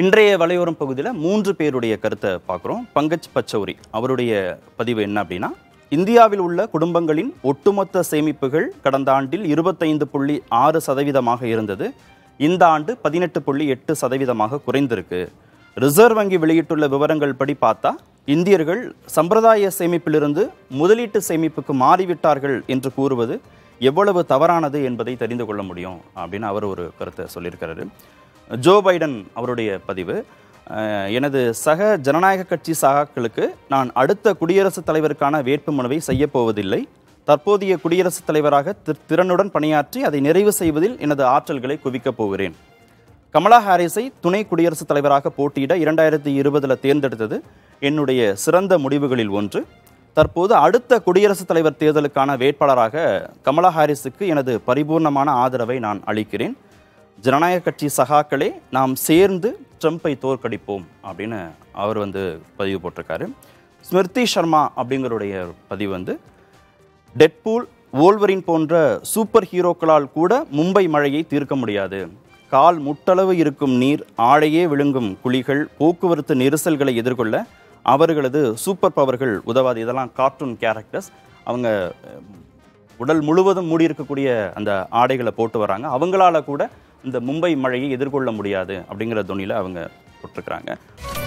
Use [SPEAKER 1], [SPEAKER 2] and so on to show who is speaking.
[SPEAKER 1] இன்றைய வலையோரம் பகுதியில் 3 பேருடைய கருத்தை பார்க்குறோம். பங்கஜ் பச்சௌரி அவருடைய பதிவு என்ன அப்படின்னா, இந்தியாவில் உள்ள குடும்பங்களின் ஒட்டுமொத்த சேமிப்புகள் கடந்த ஆண்டில் 25.6% இருந்தது. இந்த ஆண்டு 18.8% குறைந்திருக்கு. ரிசர்வ் வங்கி வெளியிட்டுள்ள விவரங்கள் படி பார்த்தா இந்தியர்கள் சம்பிரதாய சேமிப்பிலிருந்து முதலீட்டு சேமிப்புக்கு மாறிவிட்டார்கள் என்று கூறுவது எவ்வளவு தவறானது என்பதை தெரிந்து கொள்ள முடியும் அப்படின்னு அவர் ஒரு கருத்தை சொல்லியிருக்கிறாரு. ஜோ பைடன் அவருடைய பதிவு, எனது சக ஜனநாயக கட்சி சகாக்களுக்கு நான் அடுத்த குடியரசுத் தலைவருக்கான வேட்புமனுவை செய்யப்போவதில்லை. தற்போதைய குடியரசுத் தலைவராக திறனுடன் பணியாற்றி அதை நிறைவு செய்வதில் எனது ஆற்றல்களை குவிக்கப் போகிறேன். கமலா ஹாரிஸை துணை குடியரசுத் தலைவராக போட்டியிட 2020 தேர்ந்தெடுத்தது என்னுடைய சிறந்த முடிவுகளில் ஒன்று. தற்போது அடுத்த குடியரசுத் தலைவர் தேர்தலுக்கான வேட்பாளராக கமலா ஹாரிஸுக்கு எனது பரிபூர்ணமான ஆதரவை நான் அளிக்கிறேன். ஜனநாயக கட்சி சகாக்களே, நாம் சேர்ந்து ட்ரம்பை தோற்கடிப்போம் அப்படின்னு அவர் பதிவு போட்டிருக்காரு. ஸ்மிருதி சர்மா அப்படிங்கிறடைய பதிவு டெட்பூல், வோல்வரின் போன்ற சூப்பர் ஹீரோக்களால் கூட மும்பை மழையை தீர்க்க முடியாது. கால் முட்டளவு இருக்கும் நீர், ஆழையே விழுங்கும் குழிகள், போக்குவரத்து நெரிசல்களை எதிர்கொள்ள அவர்களது சூப்பர் பவர்கள் உதவாது. இதெல்லாம் கார்ட்டூன் கேரக்டர்ஸ். அவங்க உடல் முழுவதும் மூடியிருக்கக்கூடிய அந்த ஆடைகளை போட்டு வராங்க. அவங்களால கூட இந்த மும்பை மழையை எதிர்கொள்ள முடியாது அப்படிங்கிற துணியில் அவங்க போட்டிருக்கிறாங்க.